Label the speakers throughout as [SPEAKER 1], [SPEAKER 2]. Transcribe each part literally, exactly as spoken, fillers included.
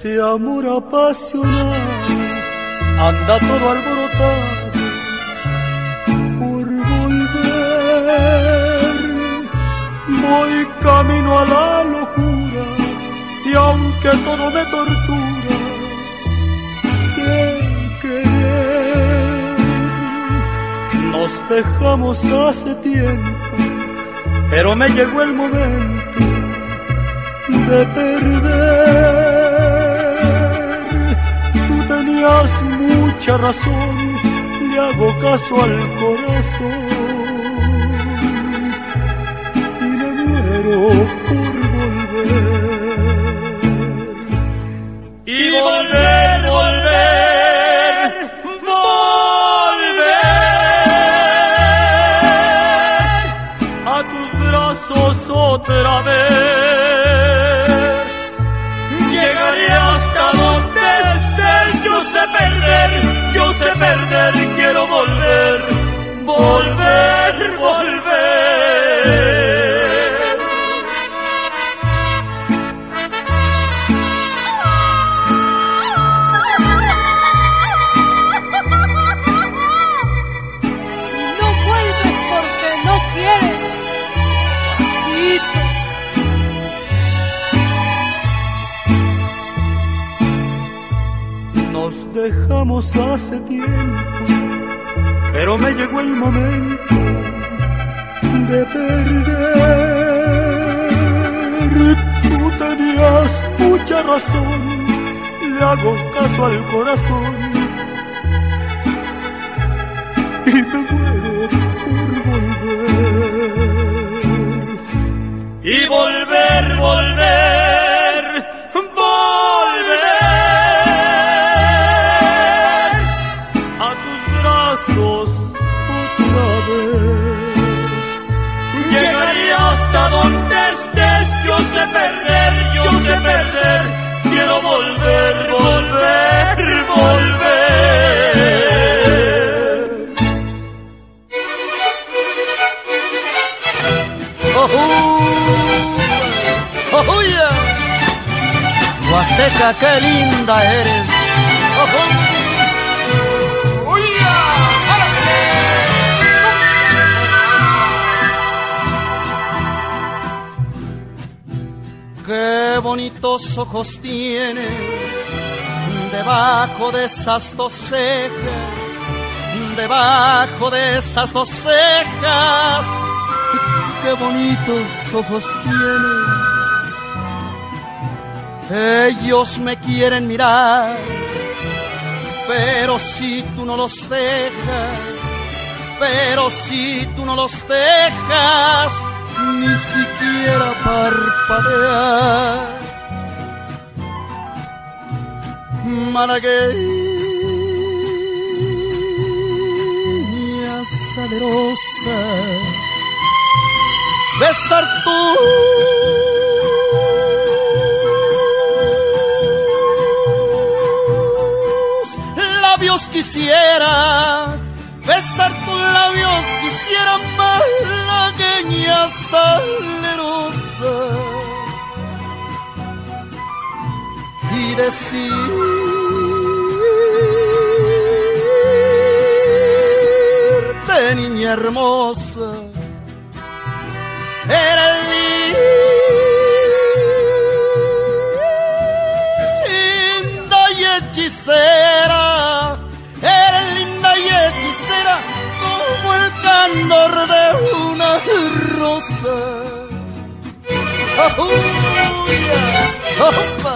[SPEAKER 1] este amor apasionado anda todo alborotado por volver. Voy camino a la locura y aunque todo me tortura, sé querer. Nos dejamos hace tiempo, pero me llegó el momento de perder. Tú tenías mucha razón, le hago caso al corazón y me muero por volver. Y volver, volver, volver a tus brazos otra vez. Llegaré hasta donde estés, yo sé perder, yo sé perder, quiero volver, volver, volver.
[SPEAKER 2] No vuelves porque no quieres, hijito.
[SPEAKER 1] Nos dejamos hace tiempo, pero me llegó el momento de perder. Tú tenías mucha razón, le hago caso al corazón y me muero por volver. Y volver, volver, volver a tus brazos otra vez. Llegaría hasta donde estés, yo sé perder, yo sé perder, quiero volver, volver, volver.
[SPEAKER 3] ¡Oh, oh, oh, yeah! Huasteca, qué linda eres. ¡Oh, oh! ¡Oh, yeah! ¡Qué bonitos ojos tiene debajo de esas dos cejas! Debajo de esas dos cejas, qué bonitos ojos tiene. Ellos me quieren mirar, pero si tú no los dejas, pero si tú no los dejas, ni siquiera parpadear. Malagueña salerosa, besar tus labios quisiera, besar tus labios quisiera, malagueña salerosa, y decirte, niña hermosa, eres linda y hechicera, eres linda y hechicera como el candor de una rosa. Oh, yeah. Opa.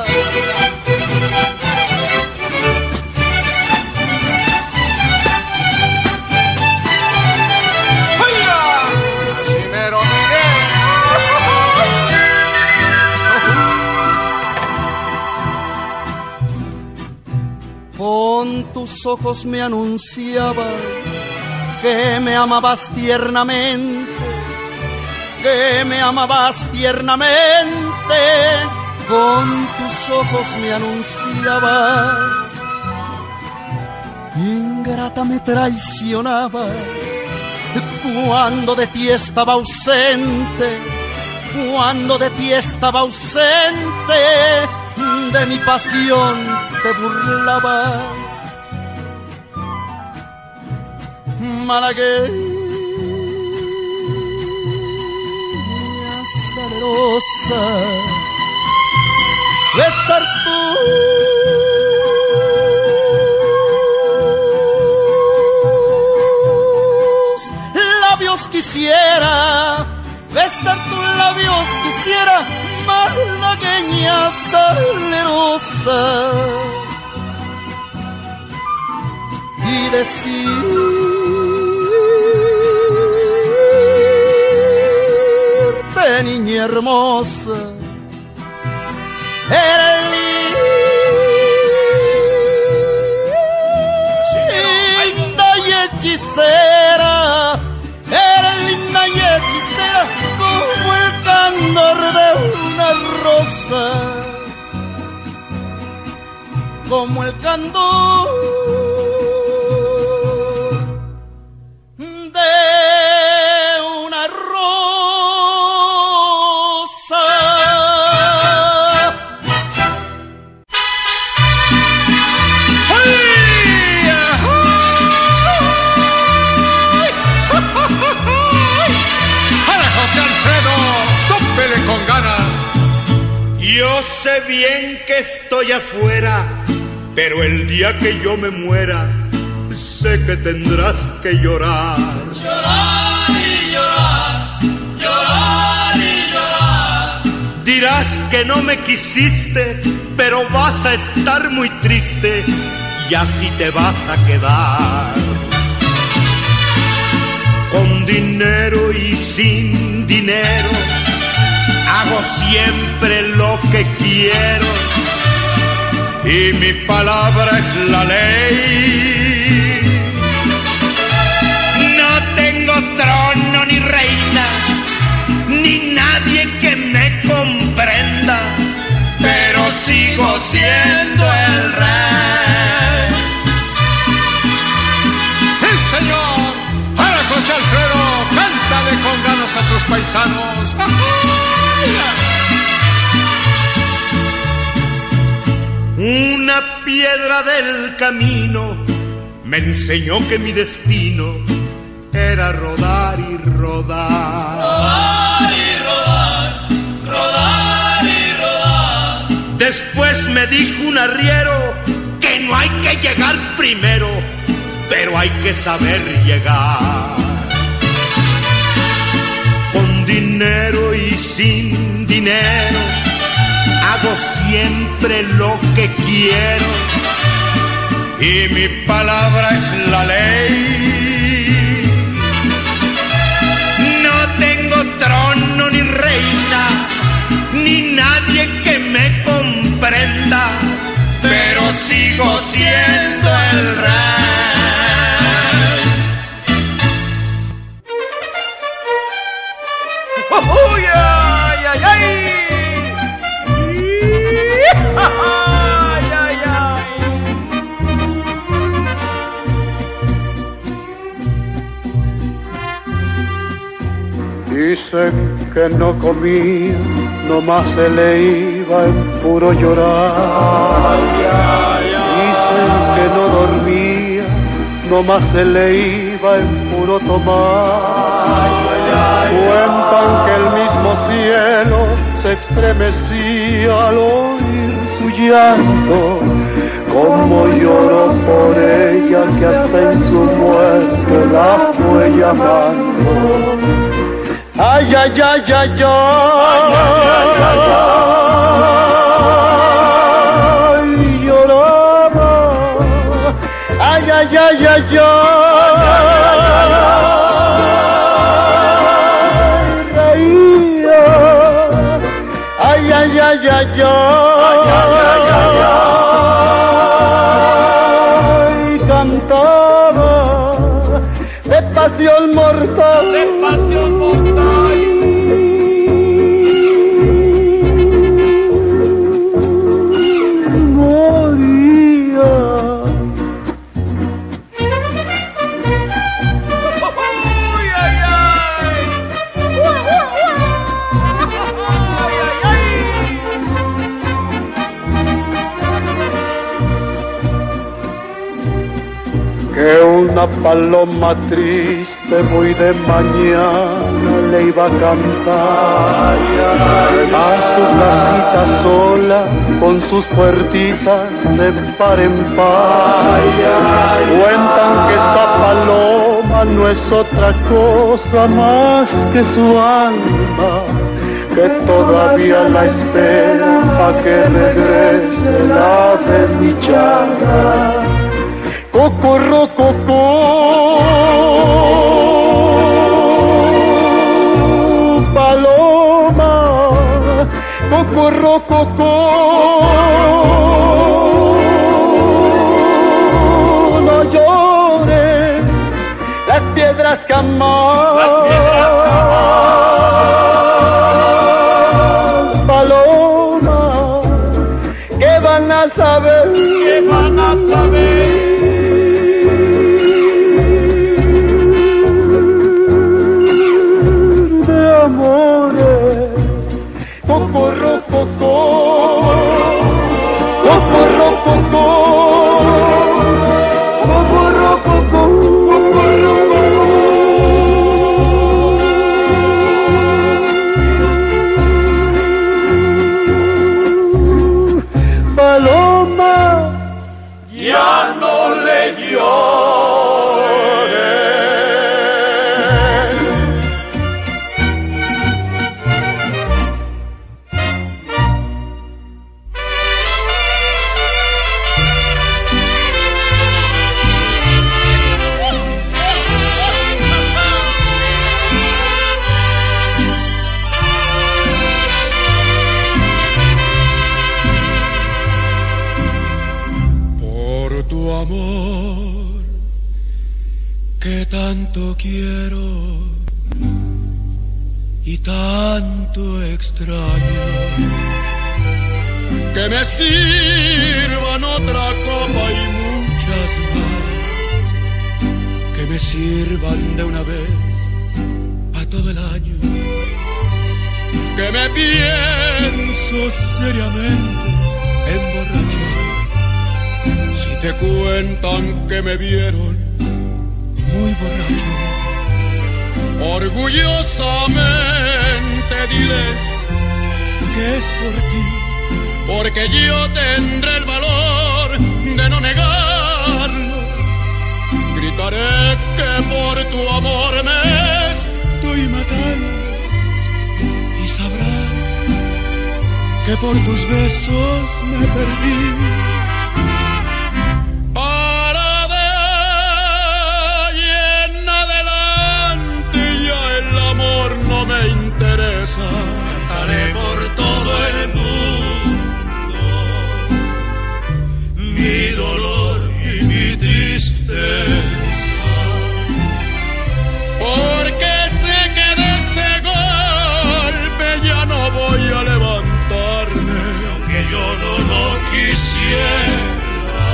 [SPEAKER 3] Con tus ojos me anunciabas que me amabas tiernamente, que me amabas tiernamente. Con tus ojos me anunciabas, ingrata me traicionabas cuando de ti estaba ausente, cuando de ti estaba ausente. de mi pasión te burlaba. Malagueña salerosa, besar tus labios quisiera, besar tus labios quisiera, malagueña salerosa, y decirte, niña hermosa, eres linda y hechicera, eres linda y hechicera como el candor de una rosa, como el candor de una rosa.
[SPEAKER 4] ¡Para José Alfredo! ¡Tópele con ganas!
[SPEAKER 1] Yo sé bien que estoy afuera, pero el día que yo me muera, sé que tendrás que llorar.
[SPEAKER 3] Llorar y llorar, llorar y llorar.
[SPEAKER 1] Dirás que no me quisiste, pero vas a estar muy triste y así te vas a quedar. Con dinero y sin dinero, hago siempre lo que quiero y mi palabra es la ley. No tengo trono ni reina, ni nadie que me comprenda, pero sigo siendo el rey.
[SPEAKER 4] ¡Sí, señor! ¡Para José Alfredo! ¡Cántale con ganas a tus paisanos!
[SPEAKER 1] Una piedra del camino me enseñó que mi destino era rodar y rodar.
[SPEAKER 3] Rodar y rodar, rodar y rodar.
[SPEAKER 1] Después me dijo un arriero que no hay que llegar primero, pero hay que saber llegar. Con dinero y sin dinero, hago siempre lo que quiero y mi palabra es la ley. No tengo trono ni reina, ni nadie que me comprenda, pero sigo siendo el rey.
[SPEAKER 2] ¡Oh, ay, ay, ay! ¡Ay, ay, ay!
[SPEAKER 5] Dicen que no comía, nomás se le iba en puro llorar. Dicen que no dormía, nomás se le iba en puro tomar. Cuentan que el mismo cielo se estremecía al oír su llanto, como lloró por ella que hasta en su muerte la fue llamando. Ay, ay, ay, ay, ay, ay, lloraba. Ay, ay, ay, ay, ay, reía. Ay, ay, ay, ay, ay, cantaba de pasión mortal,
[SPEAKER 2] de pasión mortal.
[SPEAKER 5] Moría.
[SPEAKER 2] ¡Ay, ay, ay! ¡Ay, ay, ay!
[SPEAKER 5] paloma triste muy de mañana le iba a cantar a su casita sola con sus puertitas de par en par. Cuentan que esta paloma no es otra cosa más que su alma, que todavía la espera a que regrese la desdichada. Cocorro, cocó, paloma, cocorro, cocó, no llores, las piedras jamás, las piedras jamás, paloma, ¿qué van a saber? ¿Qué van a saber? Cocorro, cocó, cocorro, cocó, cocorro, cocó, cocorro, cocó. Paloma, ya no le llores.
[SPEAKER 1] Que tanto quiero y tanto extraño, que me sirvan otra copa y muchas más, que me sirvan de una vez a todo el año, que me pienso seriamente emborrachar, si te cuentan que me vieron muy borracho. Orgullosamente diles que es por ti, porque yo tendré el valor de no negarlo. Gritaré que por tu amor me estoy matando y sabrás que por tus besos me perdí. No me interesa, cantaré por todo el mundo mi dolor y mi tristeza, porque sé que de este golpe ya no voy a levantarme, aunque yo no lo quisiera,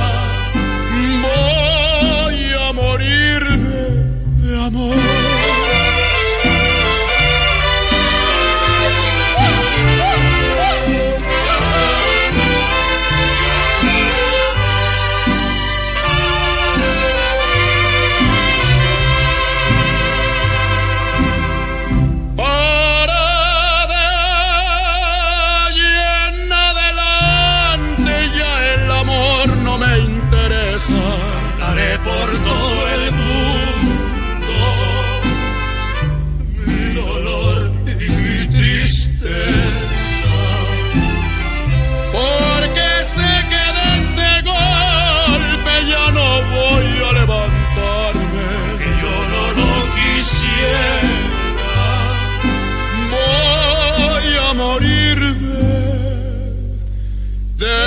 [SPEAKER 1] voy a morirme de amor. Cantaré por todo el mundo mi dolor y mi tristeza, porque sé que de este golpe ya no voy a levantarme, que yo no lo quisiera, voy a morirme de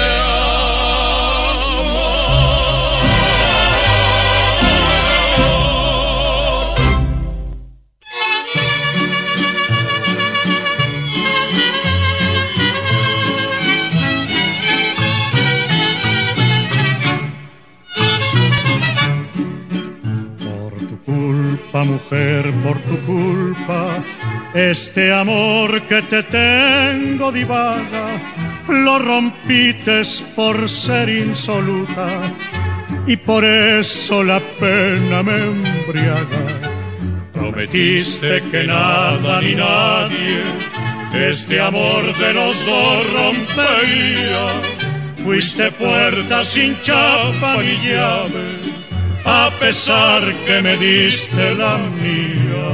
[SPEAKER 5] mujer, por tu culpa, este amor que te tengo divaga, lo rompites por ser insoluta,
[SPEAKER 1] y por eso la pena me embriaga. Prometiste que nada ni nadie este amor de los dos rompería. Fuiste puerta sin chapa ni llave, a pesar que me diste la mía.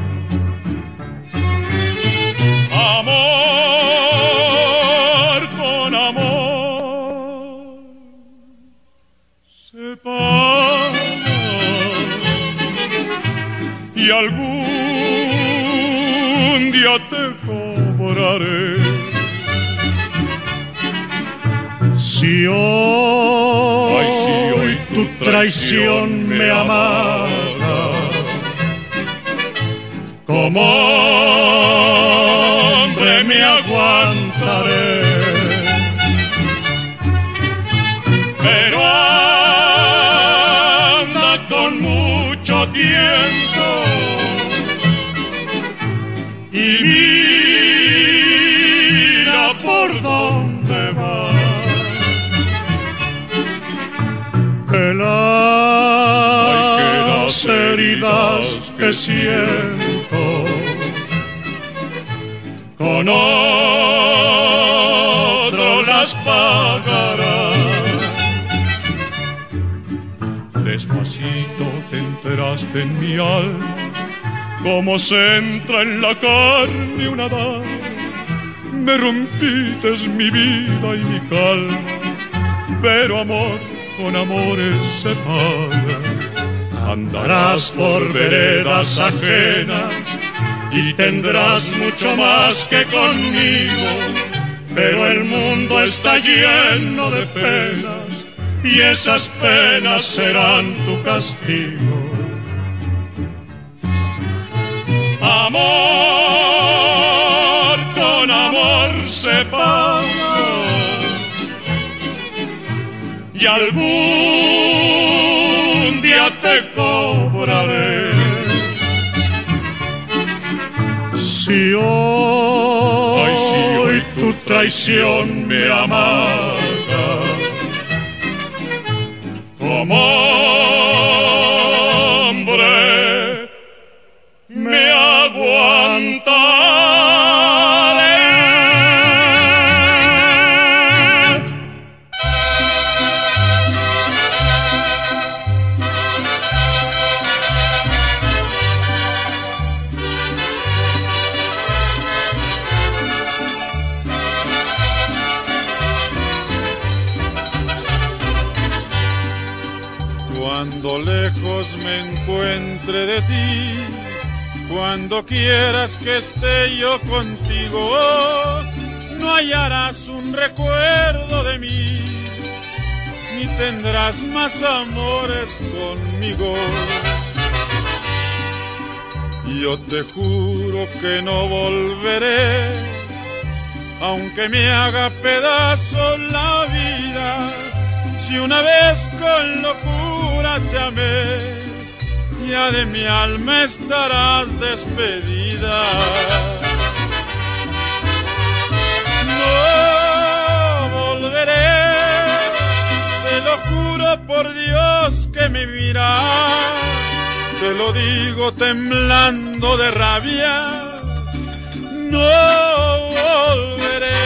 [SPEAKER 1] Amor con amor se paga, y algún día te cobraré. Si hoy, Ay, si hoy tu traición me amarga, como hombre me aguantaré. Pero anda con mucho tiempo y mira por dónde vas. Que las, Ay, que las heridas que siento con otro las pagará. Despacito te enteraste en mi alma, como se entra en la carne una daga. Me rompites mi vida y mi calma, pero amor con amores se paga. Andarás por veredas ajenas y tendrás mucho más que conmigo, pero el mundo está lleno de penas y esas penas serán tu castigo. Amor con amor se paga, y algún día te cobraré. Si hoy, Ay, si hoy tu traición me amarga, como hombre me aguantaré.
[SPEAKER 6] Cuando lejos me encuentre de ti, cuando quieras que esté yo contigo, no hallarás un recuerdo de mí, ni tendrás más amores conmigo. Yo te juro que no volveré, aunque me haga pedazo la vida. Si una vez con locura te amé, ya de mi alma estarás despedida. No volveré, te lo juro por Dios que me miras, te lo digo temblando de rabia. No volveré,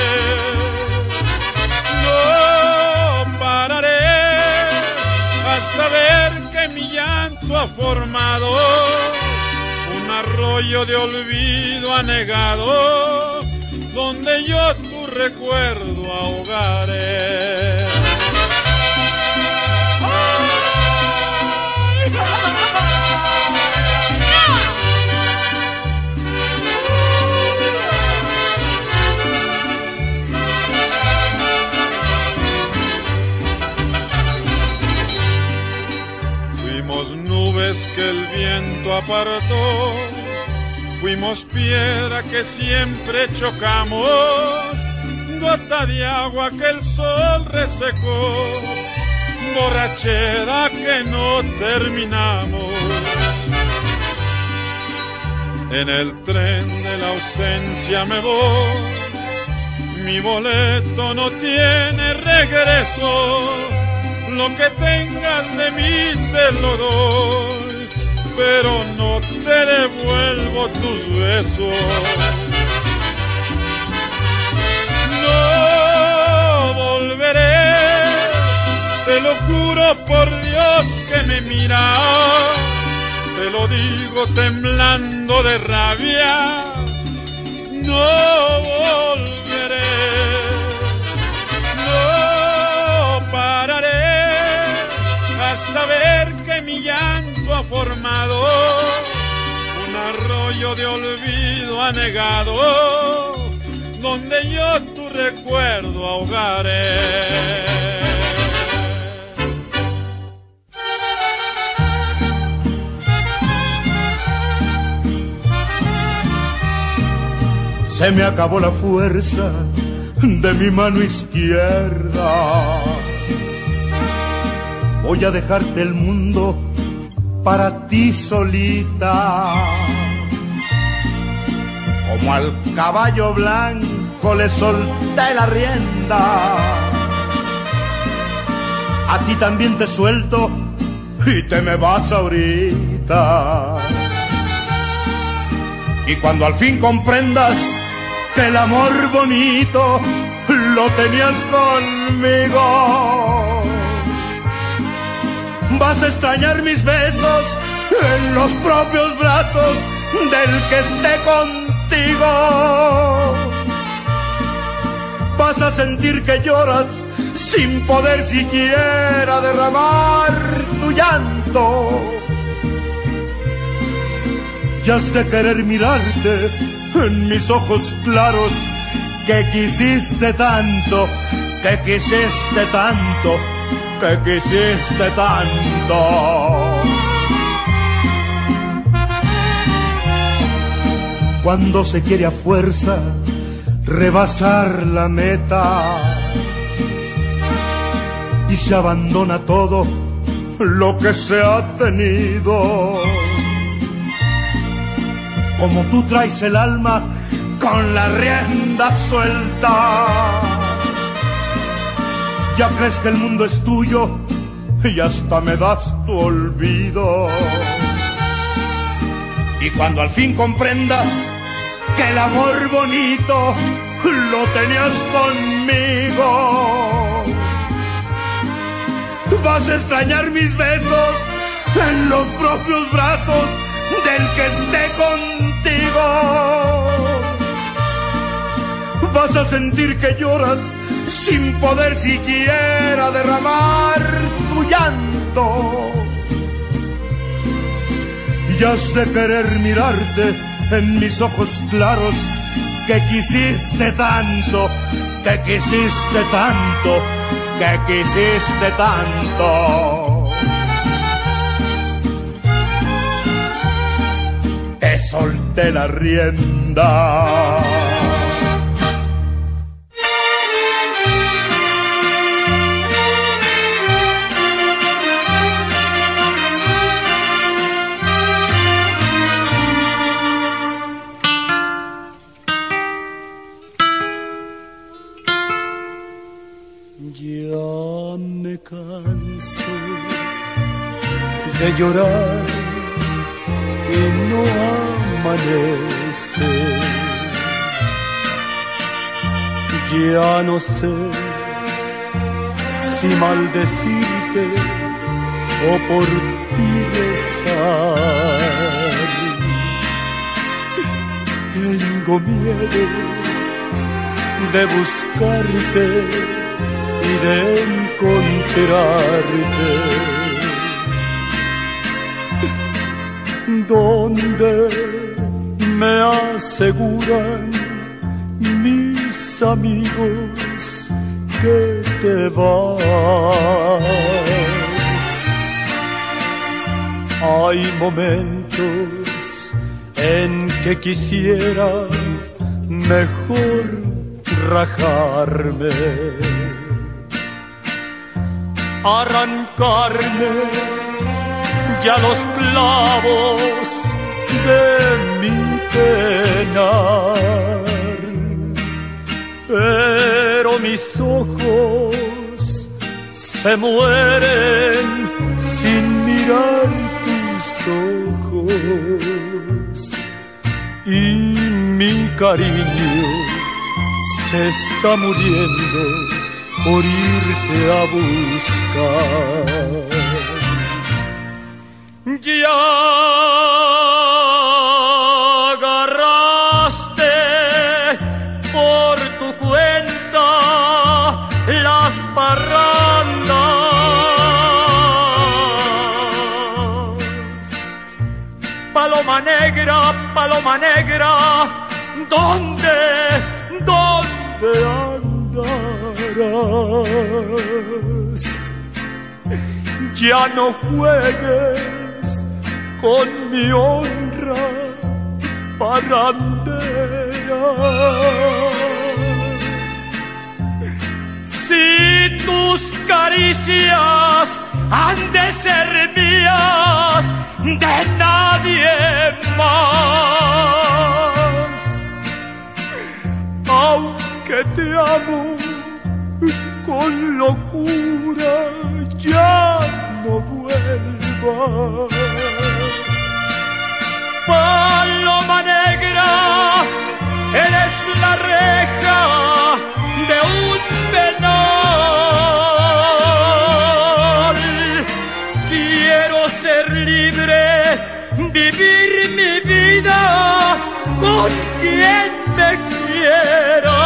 [SPEAKER 6] no pararé hasta ver que mi llanto ha formado un arroyo de olvido anegado, donde yo tu recuerdo ahogaré. Que el viento apartó, fuimos piedra que siempre chocamos, gota de agua que el sol resecó, borrachera que no terminamos. En el tren de la ausencia me voy, mi boleto no tiene regreso, lo que tengas de mí te lo doy, pero no te devuelvo tus besos. No volveré, te lo juro por Dios que me mira, te lo digo temblando de rabia. No volveré, no pararé hasta ver que mi llanto ha formado un arroyo de olvido anegado, donde yo tu recuerdo ahogaré.
[SPEAKER 3] Se me acabó la fuerza de mi mano izquierda. Voy a dejarte el mundo para ti solita. Como al caballo blanco le solté la rienda, a ti también te suelto y te me vas ahorita. Y cuando al fin comprendas que el amor bonito lo tenías conmigo, vas a extrañar mis besos en los propios brazos del que esté contigo. Vas a sentir que lloras sin poder siquiera derramar tu llanto. Y has de querer mirarte en mis ojos claros, que quisiste tanto, que quisiste tanto, que quisiste tanto. Cuando se quiere a fuerza rebasar la meta y se abandona todo lo que se ha tenido, como tú traes el alma con la rienda suelta, ya crees que el mundo es tuyo y hasta me das tu olvido. Y cuando al fin comprendas que el amor bonito lo tenías conmigo, vas a extrañar mis besos en los propios brazos del que esté contigo. Vas a sentir que lloras sin poder siquiera derramar tu llanto. Y has de querer mirarte en mis ojos claros, que quisiste tanto, que quisiste tanto, que quisiste tanto. Te solté la rienda.
[SPEAKER 5] Ya me cansé de llorar y no amanece. Ya no sé si maldecirte o por ti rezar. Tengo miedo de buscarte y de encontrarte donde me aseguran mis amigos que te vas. Hay momentos en que quisiera mejor rajarme, arrancarme ya los clavos de mi penar, pero mis ojos
[SPEAKER 3] se mueren sin mirar tus ojos y mi cariño se está muriendo por irte a buscar. Ya agarraste por tu cuenta las parrandas. Paloma negra, paloma negra, ¿dónde, dónde andarás? Ya no juegues con mi honra parrandera. Si tus caricias han de ser mías, de nadie más. Aunque te amo con locura, ya no vuelvas. Paloma negra, eres la reja de un penal. Quiero ser libre, vivir mi vida con quien me quiera.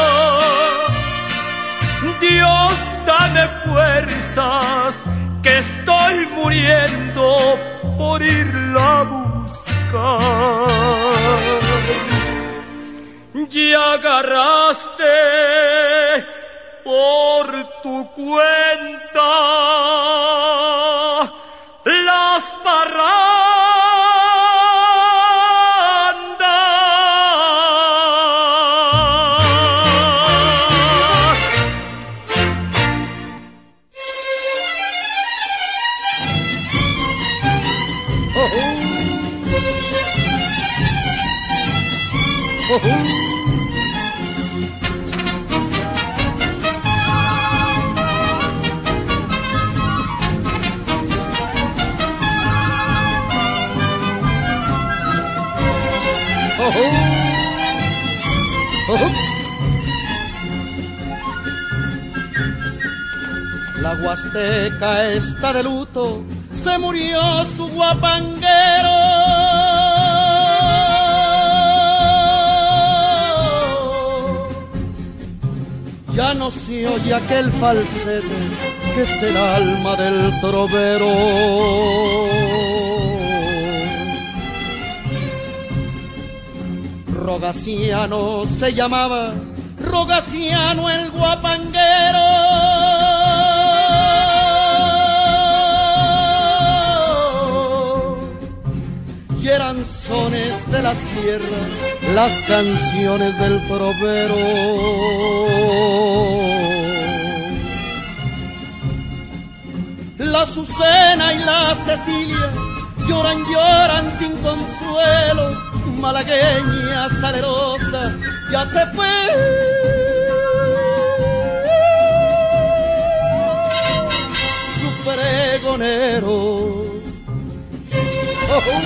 [SPEAKER 3] Dios, dame fuerzas, que estoy muriendo por irla a buscar. Ya agarraste por tu cuenta las parrandas.
[SPEAKER 7] Oh, oh. Oh, oh.
[SPEAKER 8] La Huasteca está de luto, se murió su guapanguero. Ya no se oye aquel falsete que es el alma del trovero. Rogaciano se llamaba, Rogaciano el guapanguero. Y eran sones de la sierra, las canciones del trovero. La Azucena y la Cecilia lloran, lloran sin consuelo. Malagueña salerosa ya se fue. Su pregonero. Oh, oh.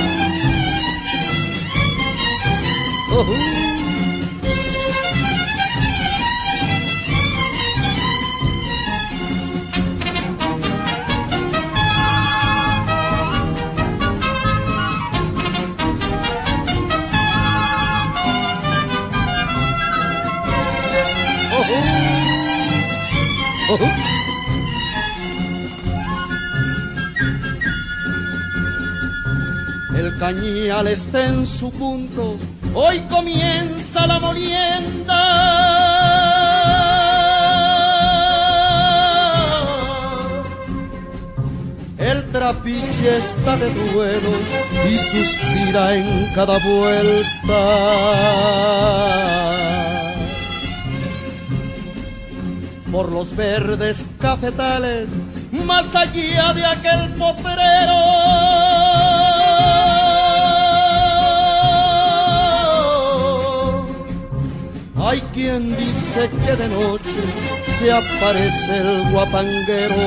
[SPEAKER 8] Oh, oh. Oh, oh. El cañal está en su punto, hoy comienza la molienda. El trapiche está de duelo y suspira en cada vuelta. Por los verdes cafetales, más allá de aquel potrero, Hay quien dice que de noche se aparece el guapanguero.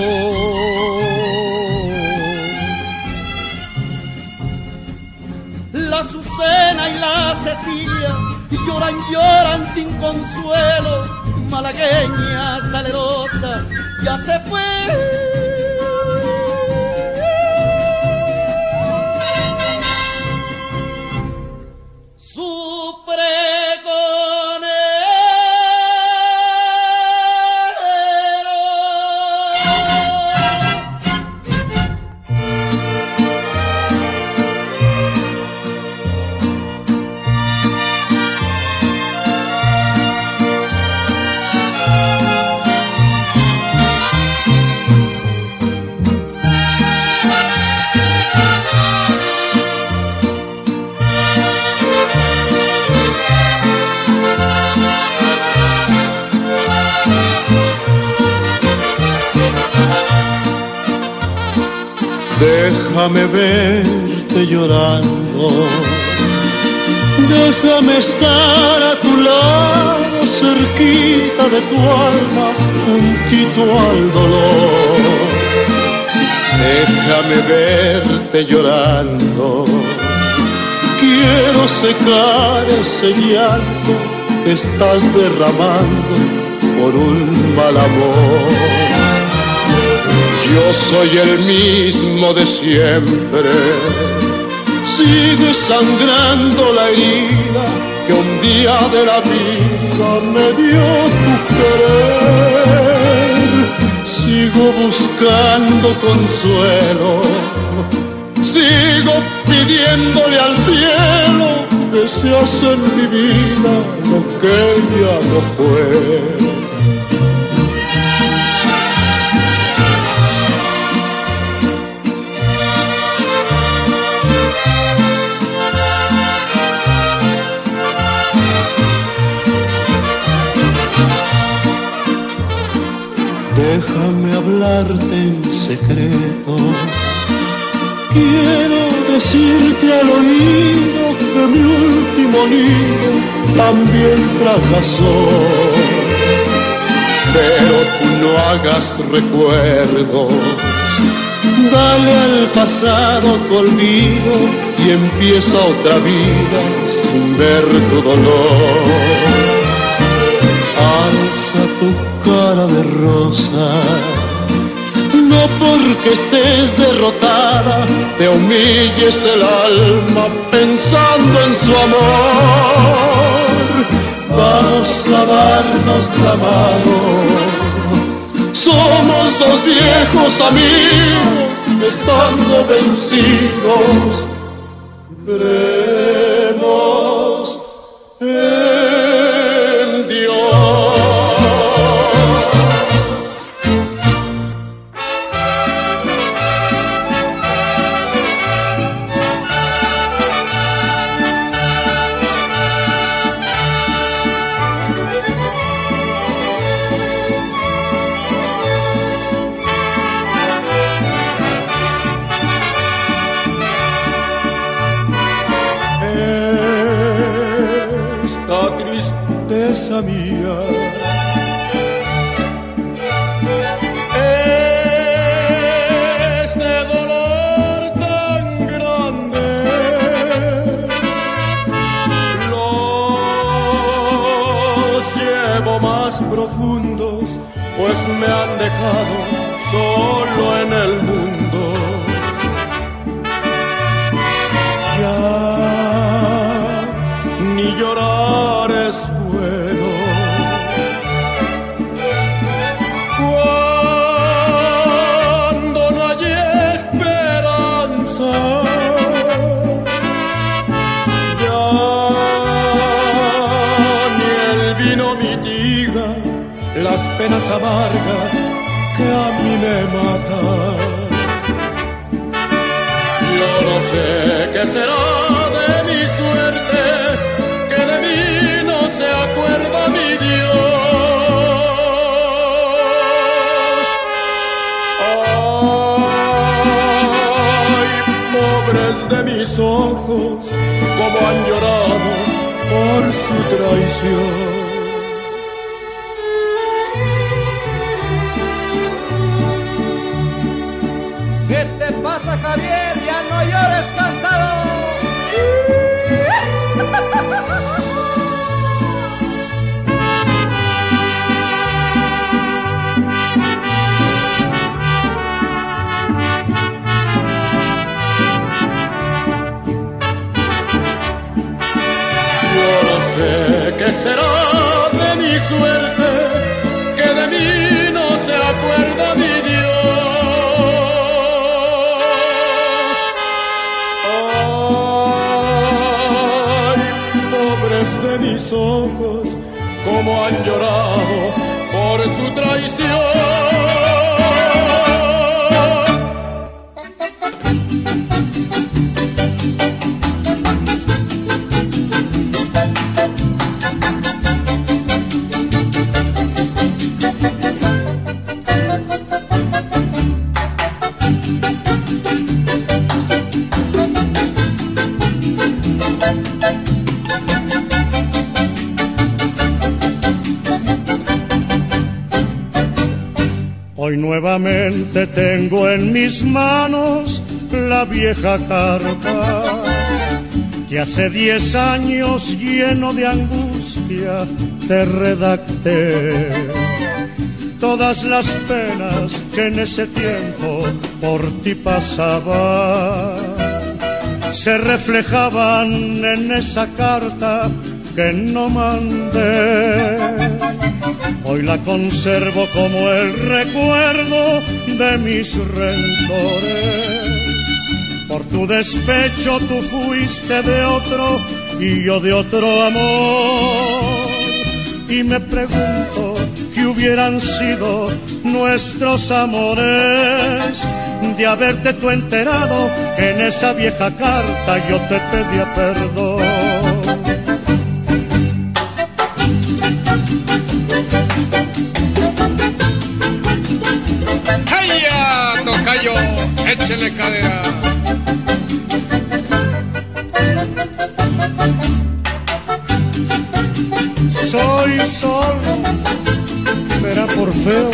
[SPEAKER 8] La Azucena y la Cecilia lloran, lloran sin consuelo. Malagueña salerosa ya se fue. Su pregonero.
[SPEAKER 5] Déjame verte llorando, déjame estar a tu lado, cerquita de tu alma, juntito al dolor. Déjame verte llorando, quiero secar ese llanto que estás derramando por un mal amor. Yo soy el mismo de siempre, sigue sangrando la herida que un día de la vida me dio tu querer. Sigo buscando consuelo, sigo pidiéndole al cielo que se hace en mi vida lo que ya no fue. Déjame hablarte en secreto, quiero decirte al oído que mi último nido también fracasó. Pero tú no hagas recuerdos, dale al pasado tu olvido y empieza otra vida sin ver tu dolor. Alza tu cara de rosa, no porque estés derrotada te humilles el alma pensando en su amor. Vamos a darnos la mano, somos dos viejos amigos, estando vencidos, creemos en Dios. Tristeza mía, este dolor tan grande, los llevo más profundos, pues me han dejado solo en el mundo. Ya ni llorar es bueno cuando no hay esperanza. Ya ni el vino mitiga las penas amargas que a mí me matan. Yo no sé qué será de mi suerte, que de mí no se acuerda mi Dios. Ay, pobres de mis ojos, como han llorado por su traición.
[SPEAKER 7] hombres de mis ojos, como han llorado por su traición.
[SPEAKER 3] Hoy nuevamente tengo en mis manos la vieja carta que hace diez años lleno de angustia te redacté. Todas las penas que en ese tiempo por ti pasaba se reflejaban en esa carta que no mandé. Hoy la conservo como el recuerdo de mis rencores. Por tu despecho tú fuiste de otro y yo de otro amor. Y me pregunto qué hubieran sido nuestros amores de haberte tú enterado que en esa vieja carta yo te pedía perdón.
[SPEAKER 4] Tocayo, échele cadera.
[SPEAKER 3] Soy solo, será por feo.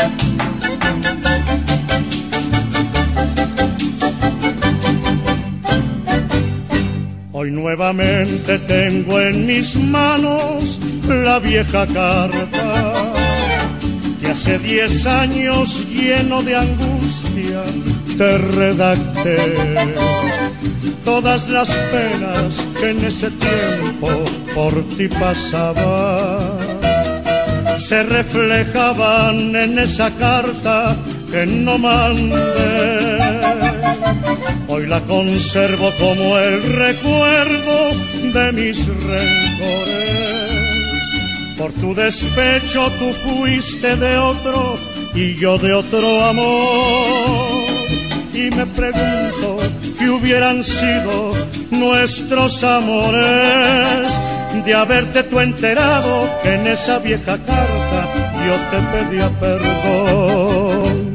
[SPEAKER 3] Hoy nuevamente tengo en mis manos la vieja carta que hace diez años lleno de angustia te redacté. Todas las penas que en ese tiempo por ti pasaba se reflejaban en esa carta que no mandé. Hoy la conservo como el recuerdo de mis rencores. Por tu despecho tú fuiste de otro y yo de otro amor. Y me pregunto qué hubieran sido nuestros amores de haberte tú enterado que en esa vieja carta yo te pedía perdón.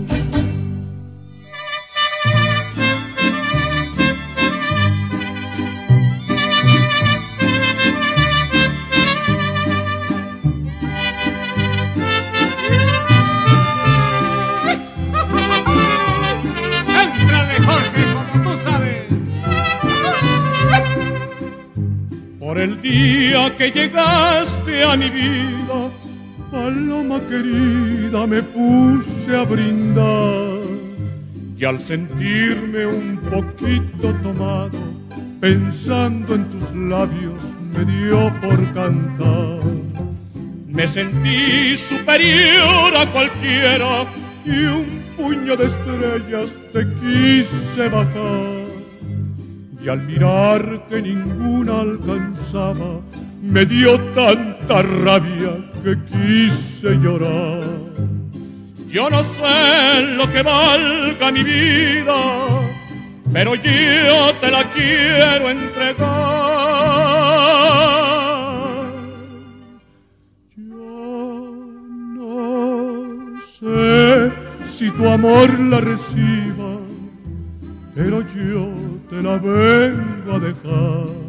[SPEAKER 1] Por el día que llegaste a mi vida, paloma querida, me puse a brindar. Y al sentirme un poquito tomado, pensando en tus labios, me dio por cantar. Me sentí superior a cualquiera y un puño de estrellas te quise bajar. Y al mirar que ninguna alcanzaba, me dio tanta rabia que quise llorar. Yo no sé lo que valga mi vida, pero yo te la quiero entregar. Yo no sé si tu amor la reciba, pero yo te la vengo a dejar.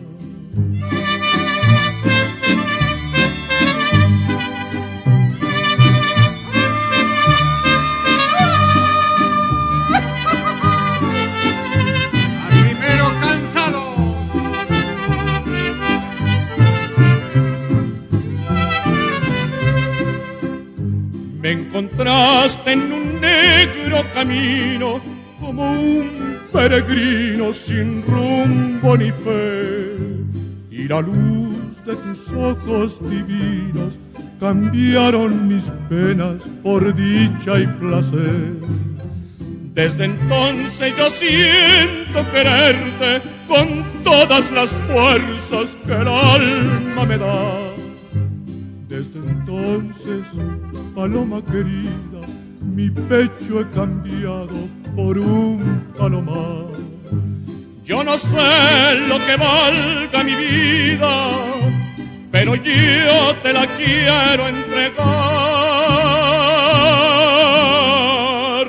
[SPEAKER 4] Así mero cansados.
[SPEAKER 1] Me encontraste en un negro camino, como un peregrino sin rumbo ni fe, y la luz de tus ojos divinos cambiaron mis penas por dicha y placer. Desde entonces yo siento quererte con todas las fuerzas que el alma me da. Desde entonces, paloma querida, mi pecho he cambiado por un palomar. Yo no sé lo que valga mi vida, pero yo te la quiero entregar.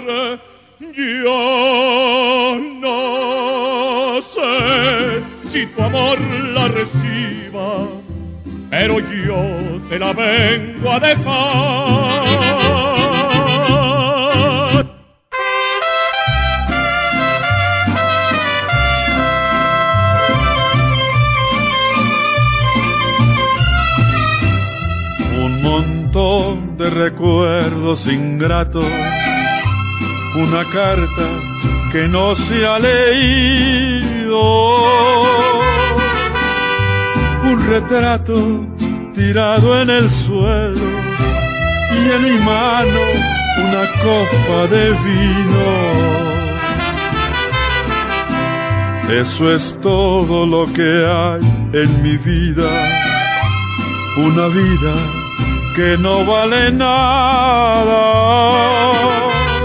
[SPEAKER 1] Yo no sé si tu amor la reciba, pero yo te la vengo a dejar.
[SPEAKER 7] Un montón de recuerdos ingratos, una carta que no se ha leído, un retrato tirado en el suelo y en mi mano una copa de vino. Eso es todo lo que hay en mi vida, una vida que no vale nada,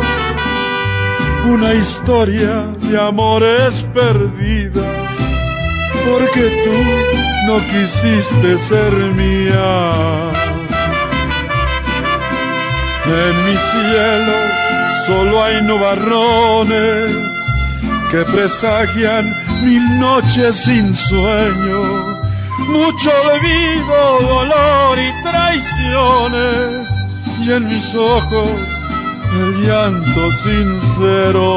[SPEAKER 7] una historia de amores perdida, porque tú no quisiste ser mía. En mi cielo solo hay nubarrones que presagian mil noches sin sueño, mucho olvido, dolor y traiciones, y en mis ojos el llanto sincero.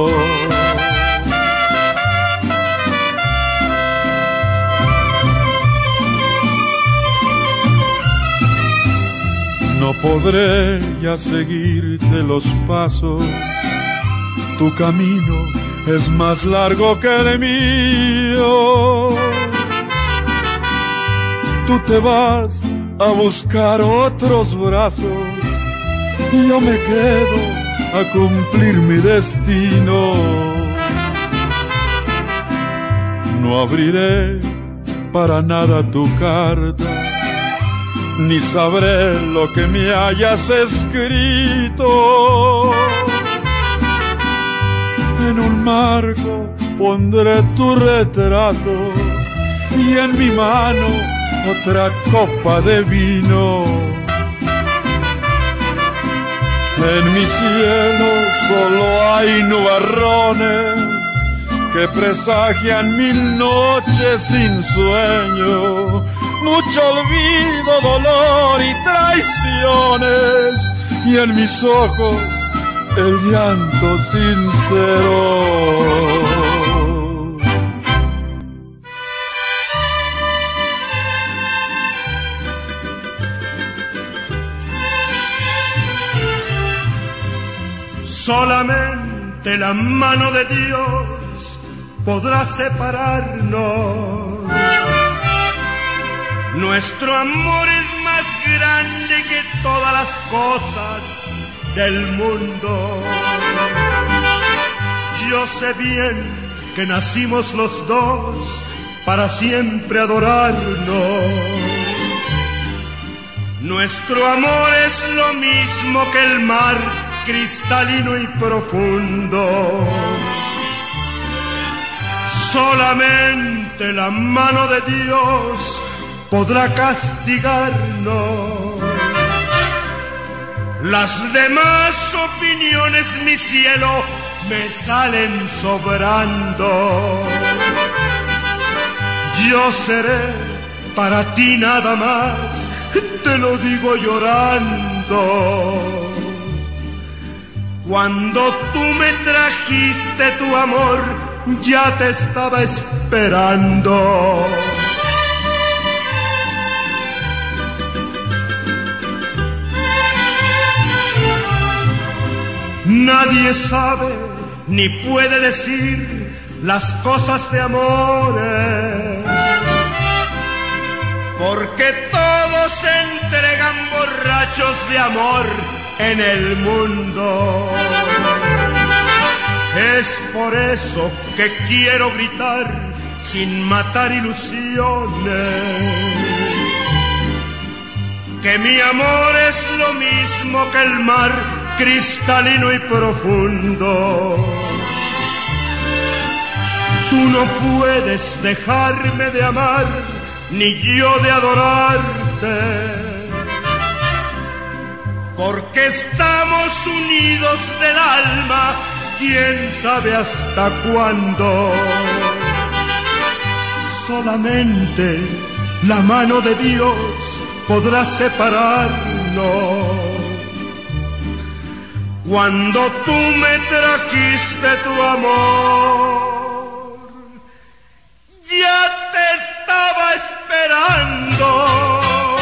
[SPEAKER 7] No podré ya seguirte los pasos, tu camino es más largo que el mío. Tú te vas a buscar otros brazos y yo me quedo a cumplir mi destino. No abriré para nada tu carta, ni sabré lo que me hayas escrito. En un marco pondré tu retrato y en mi mano otra copa de vino. En mi cielo solo hay nubarrones que presagian mil noches sin sueño, mucho olvido, dolor y traiciones, y en mis ojos el llanto sincero.
[SPEAKER 3] Solamente la mano de Dios podrá separarnos. Nuestro amor es más grande que todas las cosas del mundo. Yo sé bien que nacimos los dos para siempre adorarnos. Nuestro amor es lo mismo que el mar, cristalino y profundo. Solamente la mano de Dios podrá castigarnos. Las demás opiniones, mi cielo, me salen sobrando. Yo seré para ti nada más, te lo digo llorando. Cuando tú me trajiste tu amor, ya te estaba esperando. Nadie sabe ni puede decir las cosas de amores, porque todos se entregan borrachos de amor en el mundo. Es por eso que quiero gritar sin matar ilusiones, que mi amor es lo mismo que el mar cristalino y profundo. Tú no puedes dejarme de amar, ni yo de adorarte, porque estamos unidos del alma, quién sabe hasta cuándo. Solamente la mano de Dios podrá separarnos. Cuando tú me trajiste tu amor, ya te estaba esperando.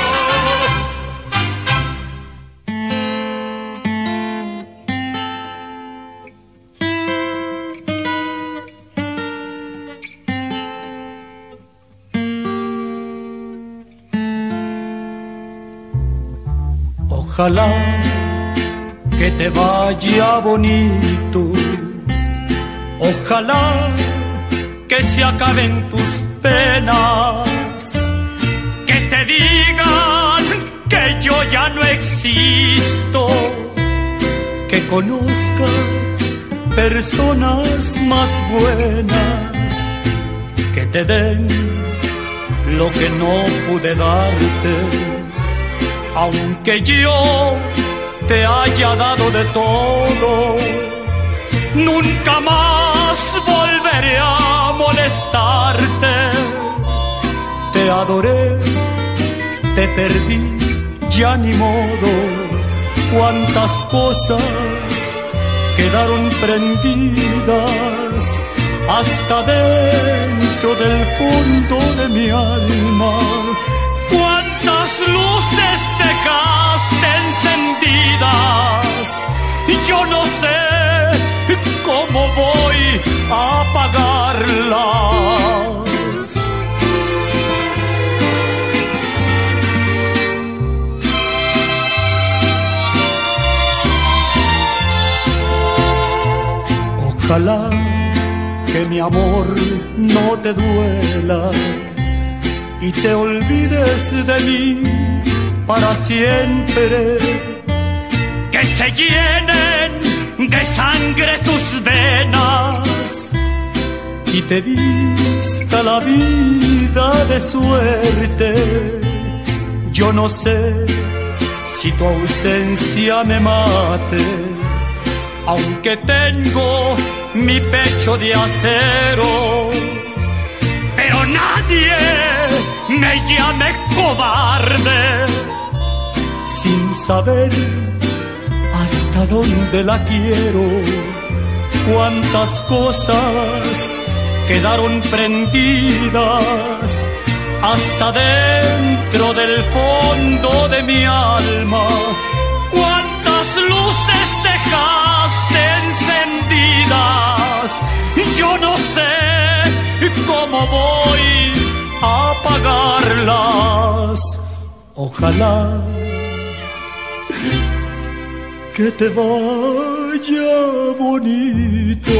[SPEAKER 8] Ojalá que te vaya bonito, ojalá que se acaben tus penas, que te digan que yo ya no existo, que conozcas personas más buenas, que te den lo que no pude darte, aunque yo te haya dado de todo. Nunca más volveré a molestarte. Te adoré, te perdí, ya ni modo. Cuántas cosas quedaron prendidas hasta dentro del fondo de mi alma. Cuántas luces dejaste encendidas, y yo no sé cómo voy a apagarlas. Ojalá que mi amor no te duela y te olvides de mí para siempre. Que se llenen de sangre tus venas y te vista la vida de suerte. Yo no sé si tu ausencia me mate, aunque tengo mi pecho de acero, pero nadie me llame cobarde sin saber hasta dónde la quiero. Cuántas cosas quedaron prendidas hasta dentro del fondo de mi alma. Cuántas luces dejaste encendidas, yo no sé cómo voy a apagarlas. Ojalá que te vaya bonito.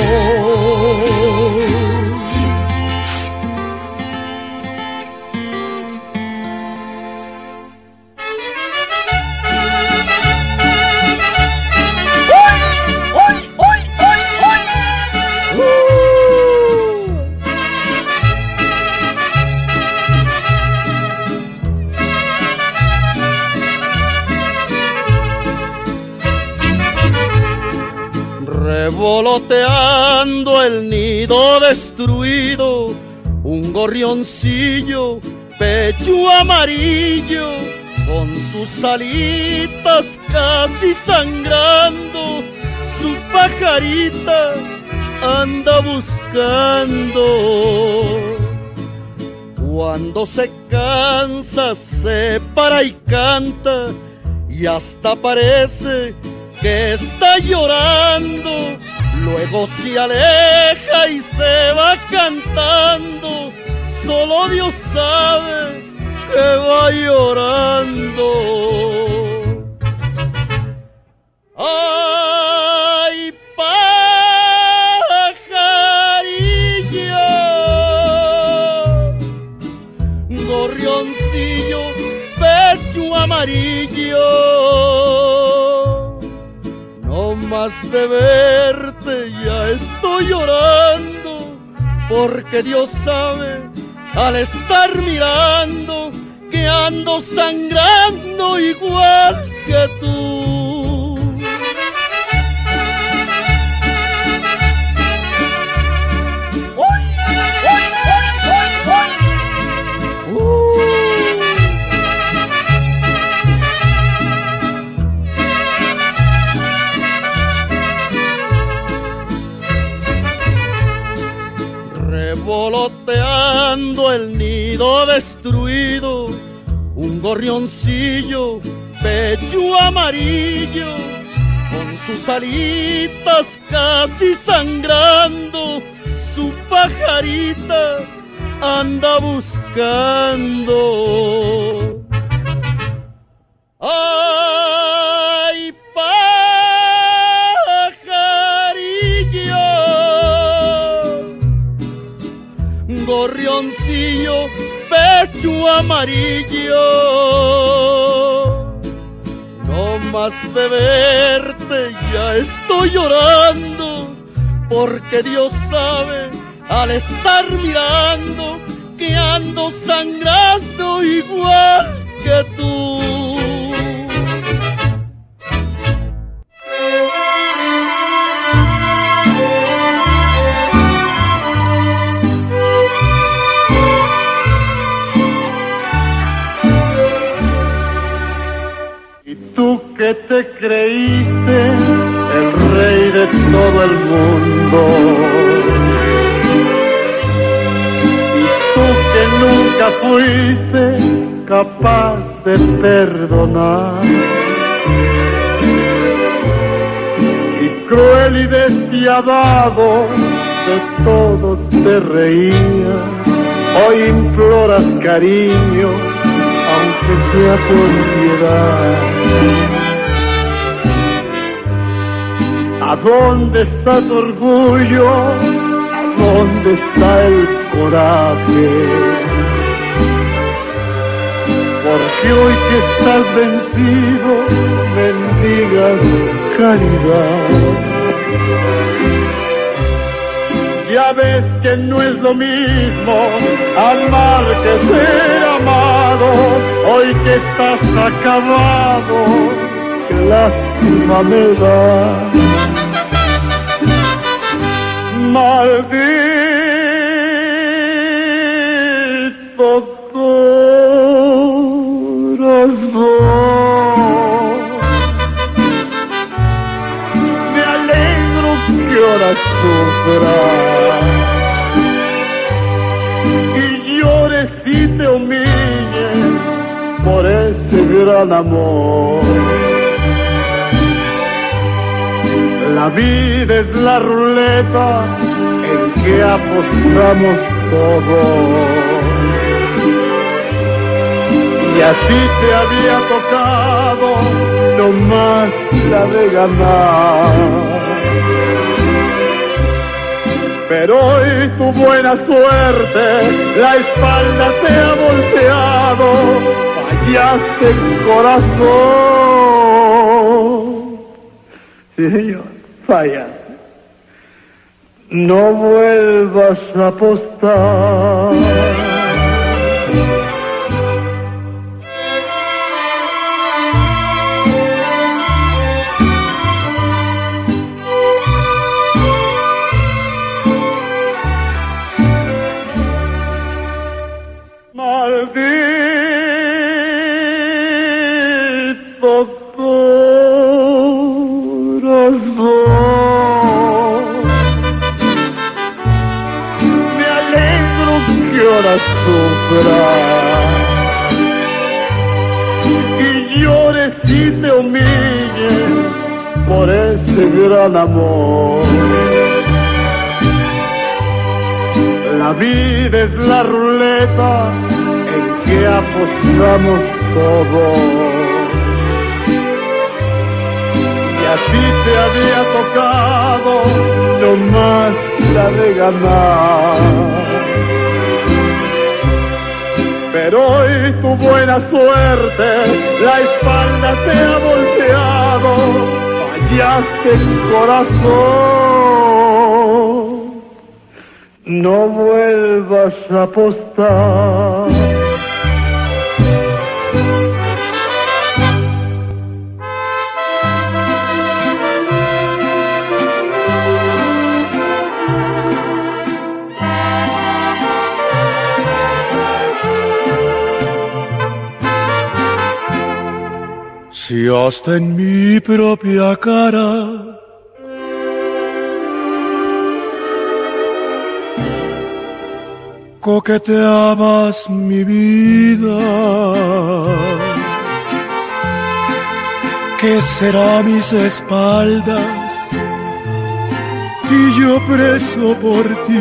[SPEAKER 5] Revoloteando el nido destruido, un gorrioncillo, pecho amarillo, con sus alitas casi sangrando, su pajarita anda buscando. Cuando se cansa, se para y canta, y hasta parece que está llorando. Luego se aleja y se va cantando, solo Dios sabe que va llorando. Ay,
[SPEAKER 8] calzoncillo, pecho amarillo. No más de verte ya estoy llorando, porque Dios sabe al estar mirando que ando sangrando igual que tú. ¡Uy! ¡Uy! ¡Uy! ¡Uy! ¡Uy! ¡Uh! Revoloteando el nido destruido, un gorrioncillo, pecho amarillo, con sus alitas casi sangrando, su pajarita anda buscando. ¡Ay, pajarillo! Gorrioncillo, pecho amarillo, no más de verte ya estoy llorando, porque Dios sabe al estar mirando que ando sangrando igual que tú.
[SPEAKER 5] Tú que te creíste el rey de todo el mundo, y tú que nunca fuiste capaz de perdonar, y cruel y despiadado de todo te reías, hoy imploras cariño aunque sea por piedad. ¿A dónde está tu orgullo? ¿A dónde está el coraje? Porque hoy que estás vencido, mendigas caridad. Ya ves que no es lo mismo amar que ser amado. Hoy que estás acabado, qué lástima me da. Maldito corazón, me alegro que ahora sufras y llores y te humilles por ese gran amor. La vida es la ruleta en que apostamos todos, y así te había tocado nomás la de ganar. Pero hoy tu buena suerte, la espalda te ha volteado, fallaste el corazón. Sí, señor, fallaste. No vuelvas a apostar. Maldito corazón, me alegro que ahora sufras y llores y te humilles por ese gran amor. La vida es la ruleta en que apostamos todos, y así te había tocado nomás la de ganar. pero hoy tu buena suerte la espalda te ha volteado. Fallaste, corazón, no vuelvas a apostar.
[SPEAKER 3] Si hasta en mi propia cara coqueteabas mi vida, ¿qué será mis espaldas y yo preso por ti?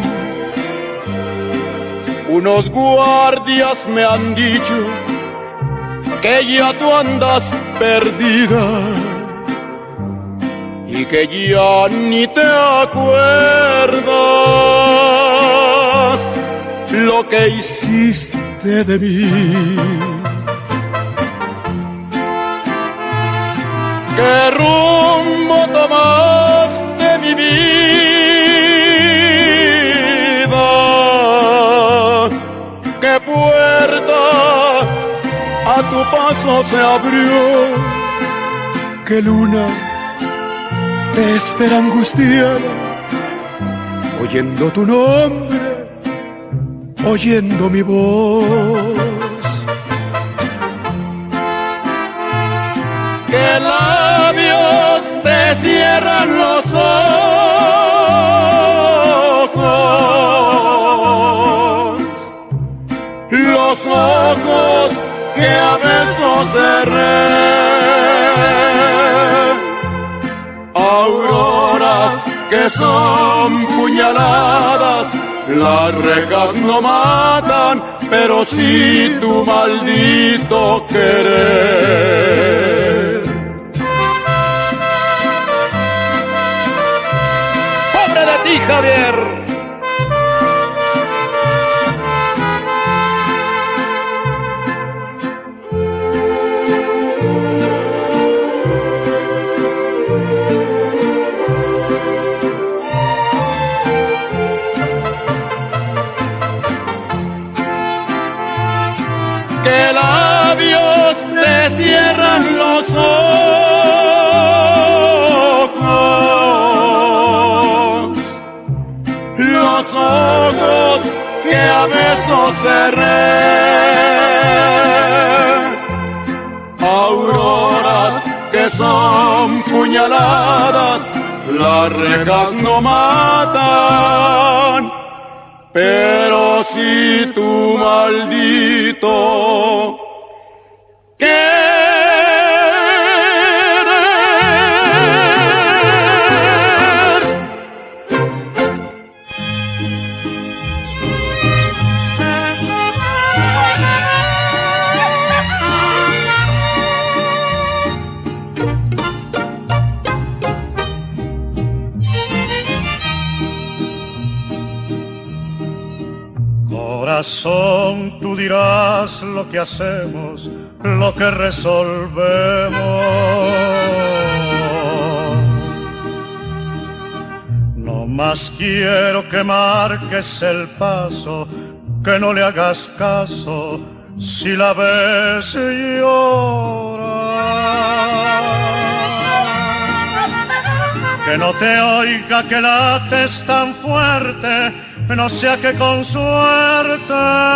[SPEAKER 3] Unos guardias me han dicho que ya tú andas perdida y que ya ni te acuerdas lo que hiciste de mí. ¿Qué rumbo tomaste mi vida? ¿Qué puerta a tu paso se abrió? ¿Qué luna te espera angustiada, oyendo tu nombre, oyendo mi voz? ¿Qué labios te cierran los ojos? Los ojos que a besos cerré, auroras que son puñaladas, las rejas no matan, pero sí tu maldito querer. ¡Pobre de ti, Javier! ¿Qué labios te cierran los ojos? Los ojos que a besos cerré, auroras que son puñaladas, las rejas no matan, pero si tu maldito querer.
[SPEAKER 1] Corazón, tú dirás lo que hacemos, lo que resolvemos. No más quiero que marques el paso, que no le hagas caso si la ves llorar. Que no te oiga que lates tan fuerte, no sea que con suerte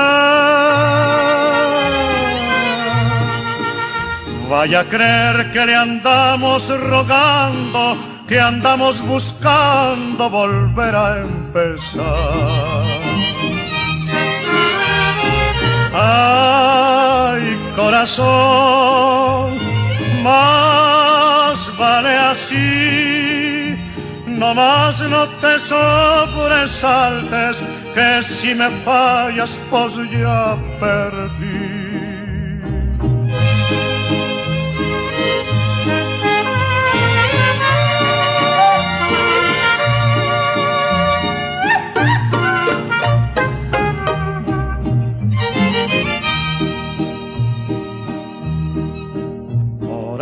[SPEAKER 1] vaya a creer que le andamos rogando, que andamos buscando volver a empezar. Ay, corazón, más vale así. No más no te sobresaltes, que si me fallas, pues ya perdí.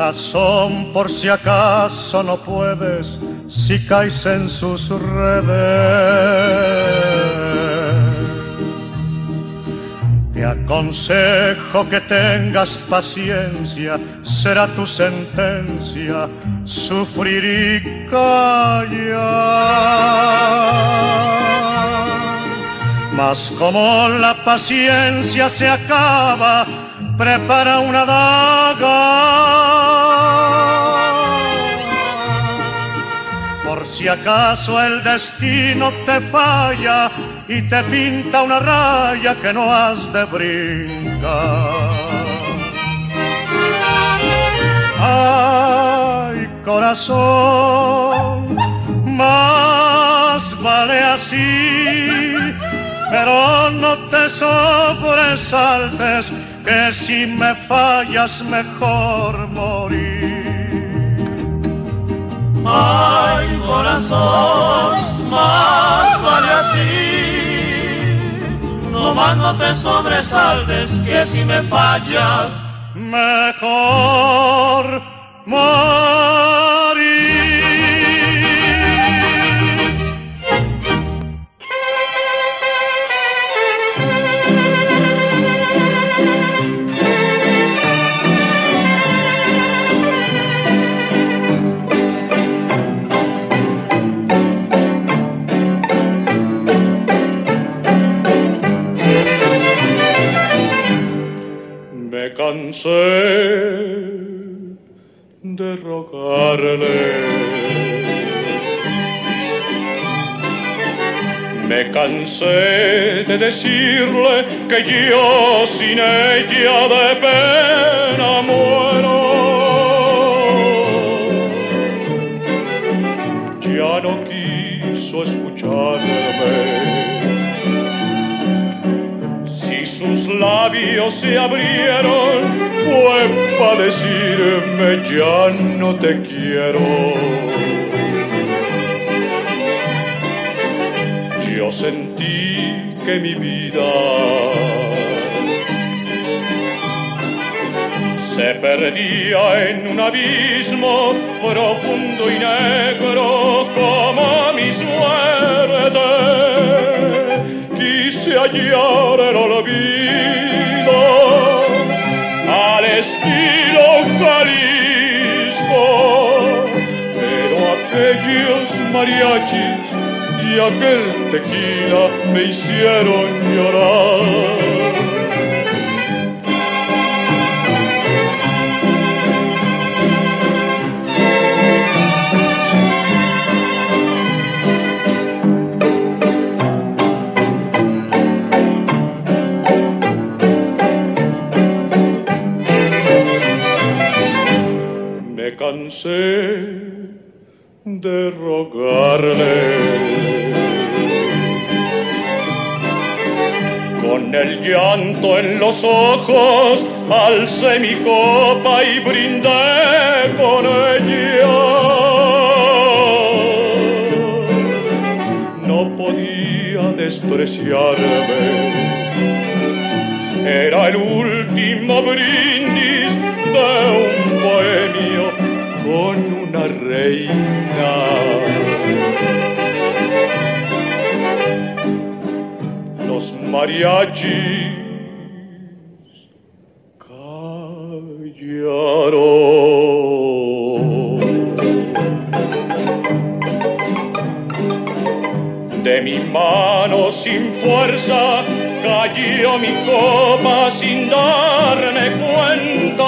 [SPEAKER 3] Corazón, por si acaso no puedes, si caes en sus redes. Te aconsejo que tengas paciencia, será tu sentencia sufrir y callar. Mas como la paciencia se acaba, prepara una daga. Por si acaso el destino te falla y te pinta una raya que no has de brincar. Ay, corazón, más vale así, pero no te sobresaltes, que si me fallas mejor morir.
[SPEAKER 9] Ay, corazón, más vale así, no más no te sobresaltes, que si me fallas
[SPEAKER 3] mejor morir.
[SPEAKER 1] Me cansé de rogarle, me cansé de decirle que yo sin ella de pena muero. Ya no quiso escucharme. Sus labios se abrieron, fue para decirme ya no te quiero. Yo sentí que mi vida se perdía en un abismo profundo y negro como mi suerte. Quise hallar el olvido al estilo Jalisco, pero aquellos mariachis y aquel tequila me hicieron llorar. Cansé de rogarle, con el llanto en los ojos alcé mi copa y brindé con ella. No podía despreciarme, era el último brindis de un bohemio con una reina. Los mariachis callaron. De mi mano sin fuerza cayó mi copa sin darme cuenta.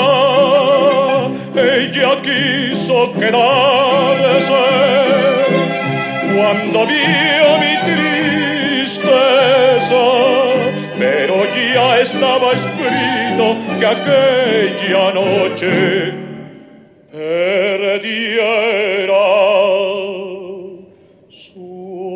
[SPEAKER 1] Ella quiso quedarse cuando vio mi tristeza, pero ya estaba escrito que aquella noche perdiera su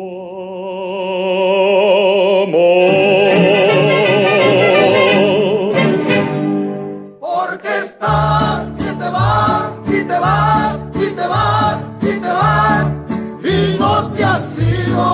[SPEAKER 1] amor.
[SPEAKER 9] Porque estás y te vas, y te vas, y te vas, y te vas, y no te has ido.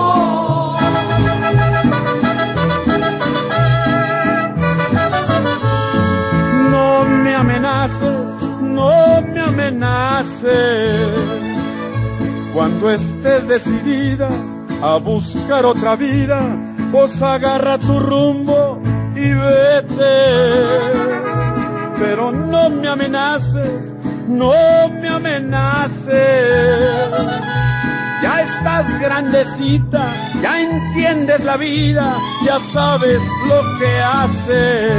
[SPEAKER 7] No me amenaces, no me amenaces. Cuando estés decidida a buscar otra vida, pues agarra tu rumbo y vete. Pero no me amenaces, no me amenaces. Ya estás grandecita, ya entiendes la vida, ya sabes lo que haces.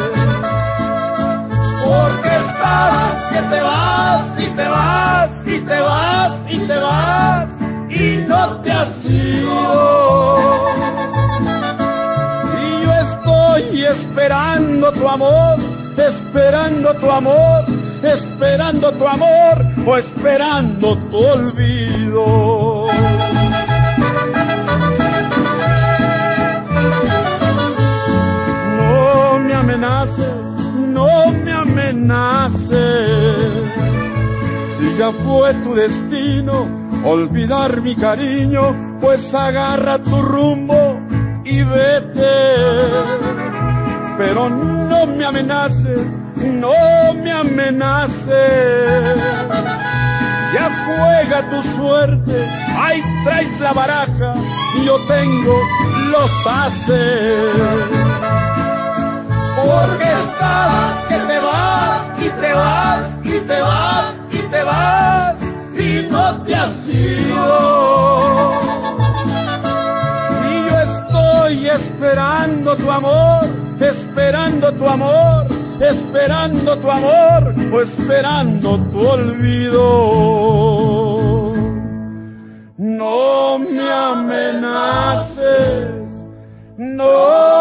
[SPEAKER 9] Porque estás que te vas y te vas y te vas y te vas y no te has ido.
[SPEAKER 7] Y yo estoy esperando tu amor, esperando tu amor, esperando tu amor o esperando tu olvido. No me amenaces, no me amenaces. Si ya fue tu destino olvidar mi cariño, pues agarra tu rumbo y vete. Pero no me amenaces, no me amenaces. Ya juega tu suerte, ahí traes la baraja, yo tengo los haces.
[SPEAKER 9] Porque estás que te vas y te vas y te vas y te vas y no te has ido.
[SPEAKER 7] Y yo estoy esperando tu amor, esperando tu amor, esperando tu amor o esperando tu olvido. No me amenaces, no